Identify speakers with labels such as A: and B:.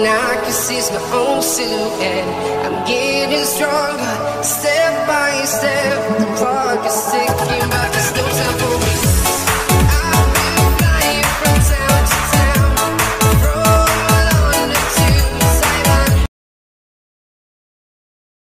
A: I can see my own silhouette. I'm getting stronger, step by step. The clock is ticking, but